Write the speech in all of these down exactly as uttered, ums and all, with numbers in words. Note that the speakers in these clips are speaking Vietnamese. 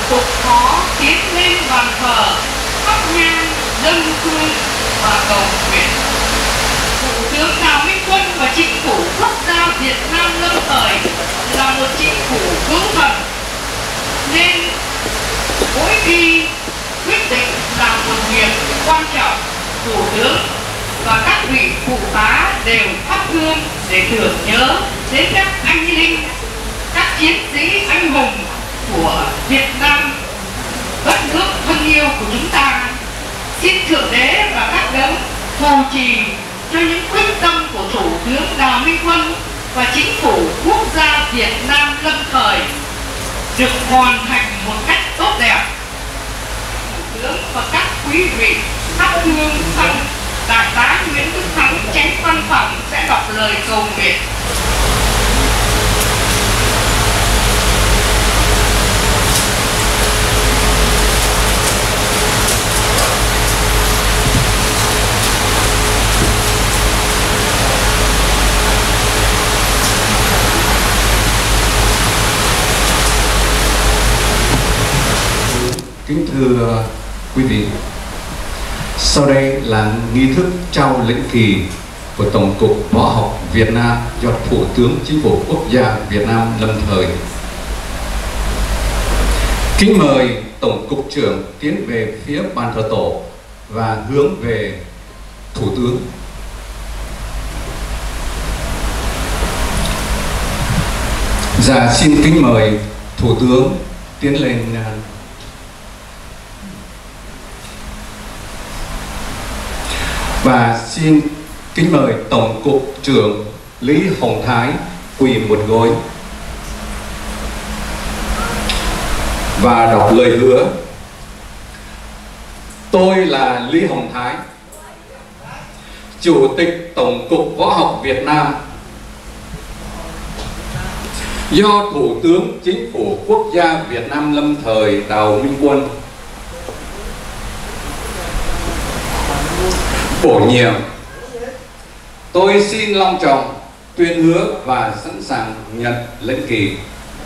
tục khó tiến lên bàn thờ, thắp nhang dâng hương và cầu nguyện. Thủ tướng Đào Minh Quân và chính phủ quốc gia Việt Nam lâm thời là một chính phủ cứu thần, nên mỗi khi quyết định làm một việc quan trọng, thủ tướng và các vị phụ tá đều thắp hương để tưởng nhớ đến các anh linh, các chiến sĩ anh hùng của Việt Nam, đất nước thân yêu của chúng ta. Xin Thượng Đế và các đấng phù trì cho những quyết tâm của Thủ tướng Đào Minh Quân và chính phủ quốc gia Việt Nam lâm thời được hoàn thành một cách tốt đẹp. Thủ tướng và các quý vị thắp hương xong, Đại tá Nguyễn Đức Thắng, Chánh Văn phòng sẽ đọc lời cầu nguyện. Kính thưa quý vị, sau đây là nghi thức trao lệnh kỳ của Tổng cục Võ học Việt Nam do Thủ tướng Chính phủ Quốc gia Việt Nam lâm thời. Kính mời Tổng cục trưởng tiến về phía bàn thờ tổ và hướng về Thủ tướng. Dạ, xin kính mời Thủ tướng tiến lên. Và xin kính mời Tổng cục trưởng Lý Hồng Thái quỳ một gối và đọc lời hứa. Tôi là Lý Hồng Thái, Chủ tịch Tổng cục Võ học Việt Nam, do Thủ tướng Chính phủ Quốc gia Việt Nam lâm thời Đào Minh Quân bổ nhiệm, tôi xin long trọng tuyên hứa và sẵn sàng nhận lệnh kỳ.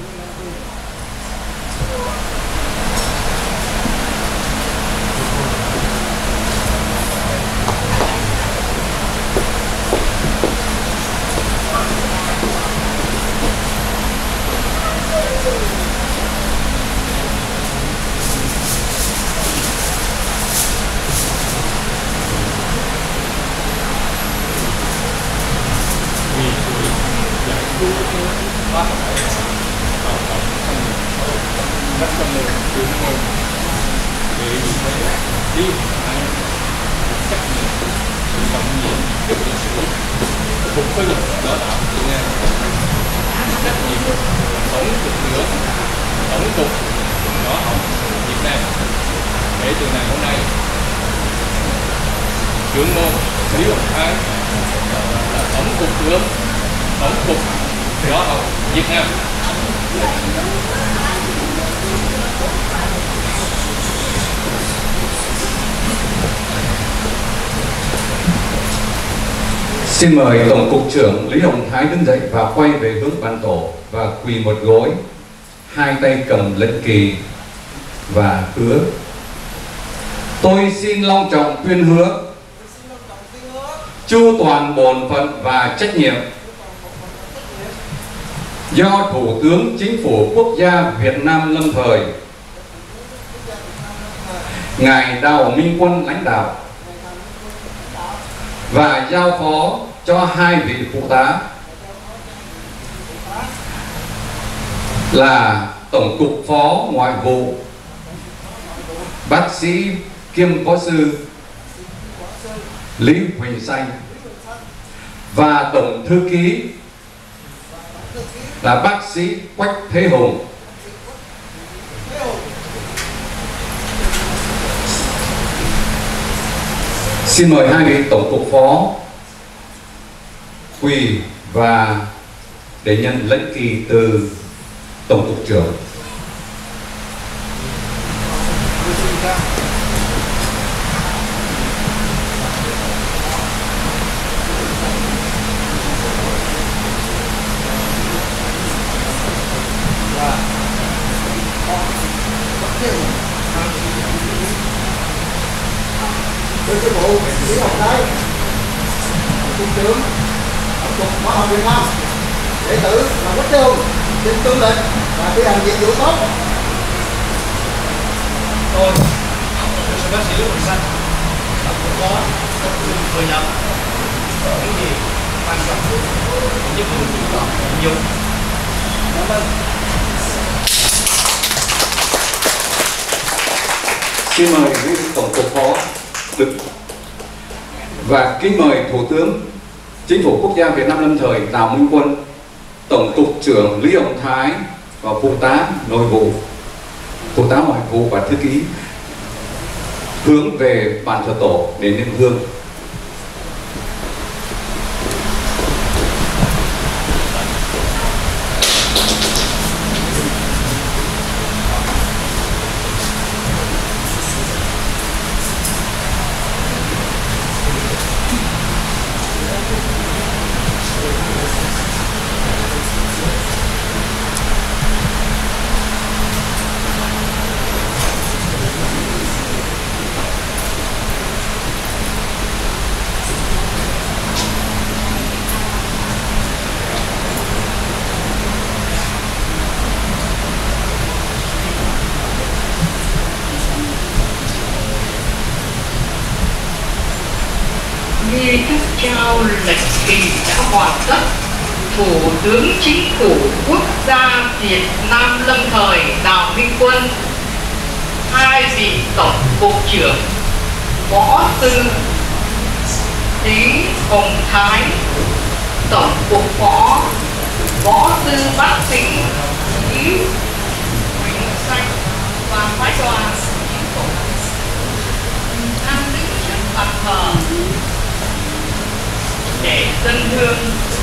Xin mời Tổng cục trưởng Lý Hồng Thái đứng dậy và quay về hướng bàn tổ và quỳ một gối, hai tay cầm lệnh kỳ và hứa. Tôi xin long trọng tuyên hứa chu toàn bổn phận và trách nhiệm do Thủ tướng Chính phủ Quốc gia Việt Nam lâm thời Ngài Đào Minh Quân lãnh đạo và giao phó cho hai vị phụ tá là Tổng cục Phó Ngoại vụ bác sĩ kiêm phó sư Lý Huỳnh Xanh và Tổng thư ký là bác sĩ Quách Thế Hùng. Xin mời hai vị Tổng cục Phó quỳ và để nhận lệnh kỳ từ Tổng cục trưởng. Thưa sư phụ Lý Hồng Thái, cục trưởng tổng cục Khoa học Việt Nam, đệ tử là Quốc Trung xin tuân lệnh và thi hành nhiệm vụ tốt. Tôi, sư bác sĩ Lý Hồng Xanh, tổng cục phó, xin thừa nhận những gì quan trọng cũng như vụ chủ động nhiệm vụ. Cảm ơn. Xin mời vị tổng cục phó Đức và kính mời Thủ tướng Chính phủ Quốc gia Việt Nam lâm thời Đào Minh Quân, Tổng cục trưởng Lý Hồng Thái và Phụ tá Nội vụ, Phụ tá Ngoại vụ và Thư ký hướng về bàn thờ tổ để nêu hương. Nghi thức trao lệnh kỳ đã hoàn tất. Thủ tướng Chính phủ Quốc gia Việt Nam lâm thời Đào Minh Quân, hai vị tổng cục trưởng Võ Tư Lý Hồng Thái, tổng cục phó Võ Tư Bác sĩ Lý Huỳnh Xanh và phái đoàn chính phủ an ninh trước bàn thờ để dân hương.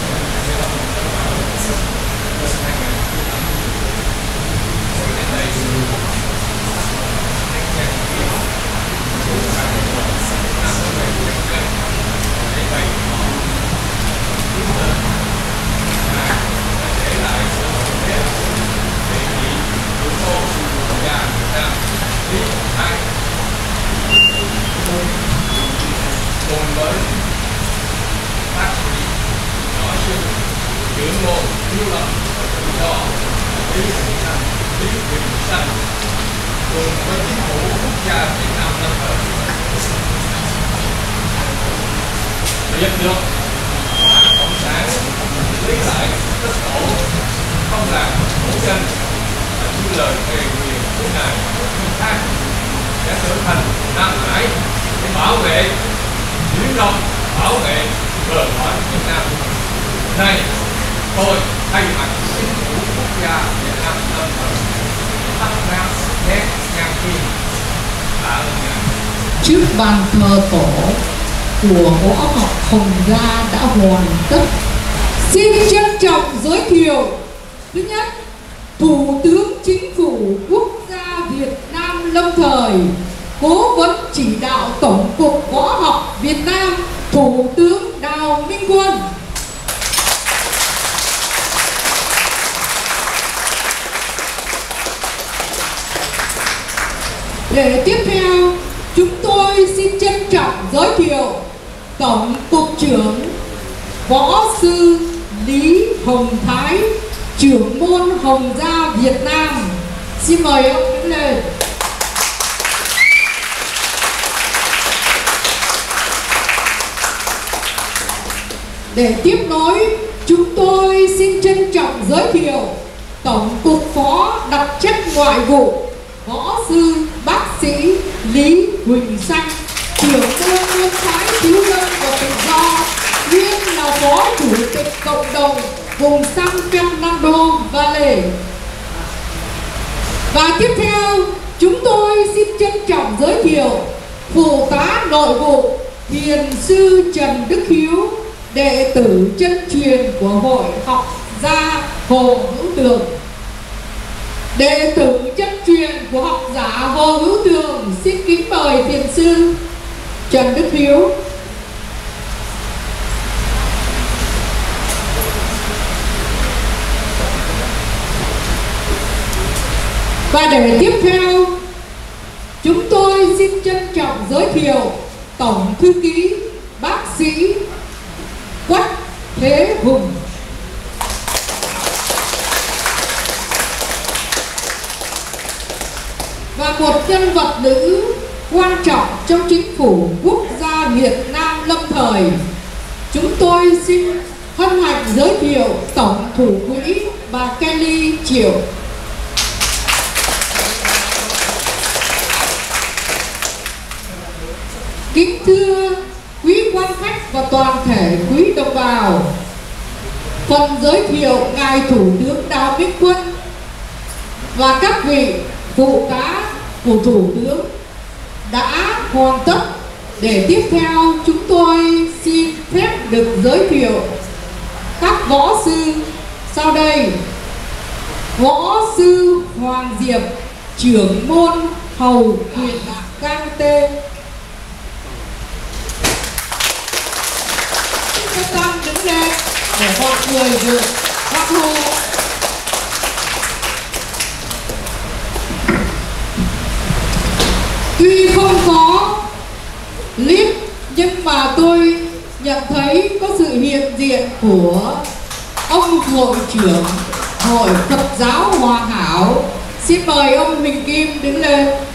Cùng với bác sĩ võ sư trưởng môn lưu lòng cho Lý Huỳnh Xanh, Lý Huỳnh Xanh cùng với Chính phủ Quốc gia Việt Nam lâm thời biết được Đảng Cộng sản lấy lại đất tổ, không làm hổ danh và như lời thề nguyện của ngài Minh Thang sẽ trở thành Nam Hải để bảo vệ Biển Đông, bảo vệ bờ cõi Việt Nam. Này, tôi thay mặt Chính phủ Quốc gia Việt Nam lâm thời thắp nén nén nhang kim tạ ơn ngài. Trước bàn thờ tổ của Võ học Hồng Gia đã hoàn tất, xin trân trọng giới thiệu: thứ nhất, Thủ tướng Chính phủ Quốc gia Việt Nam lâm thời, Cố vấn chỉ đạo Tổng cục Võ học Việt Nam, Thủ tướng Đào Minh Quân. Để tiếp theo, chúng tôi xin trân trọng giới thiệu Tổng cục trưởng Võ sư Lý Hồng Thái, trưởng môn Hồng Gia Việt Nam. Xin mời ông đứng lên. Để tiếp nối, chúng tôi xin trân trọng giới thiệu Tổng cục phó đặc trách ngoại vụ Võ sư bác sĩ Lý Huỳnh Xanh, trưởng môn môn phái cứu dân và tự do, nguyên là phó chủ tịch cộng đồng vùng San Fernando Valley. Và tiếp theo, chúng tôi xin trân trọng giới thiệu Phụ tá Nội vụ Thiền sư Trần Đức Hiếu, đệ tử chân truyền của Hội học gia Hồ Hữu Tường. Đệ tử chân truyền của học giả Hồ Hữu Tường xin kính mời Thiền sư Trần Đức Hiếu. Và để tiếp theo, chúng tôi xin trân trọng giới thiệu Tổng Thư ký Bác sĩ Quách Thế Hùng. Và một nhân vật nữ quan trọng trong chính phủ quốc gia Việt Nam lâm thời, chúng tôi xin hân hạnh giới thiệu Tổng Thủ quỹ bà Kelly Triệu. Kính thưa quý quan khách và toàn thể quý đồng bào, phần giới thiệu ngài Thủ tướng Đào Minh Quân và các vị phụ tá của Thủ tướng đã hoàn tất. Để tiếp theo chúng tôi xin phép được giới thiệu các võ sư sau đây. Võ sư Hoàng Diệp, trưởng môn hầu quyền Cang Tê. Các con đứng lên để mọi người được hoan hô. Tuy không có clip nhưng mà tôi nhận thấy có sự hiện diện của ông hội trưởng Hội Phật giáo Hòa Hảo. Xin mời ông Huỳnh Kim đứng lên.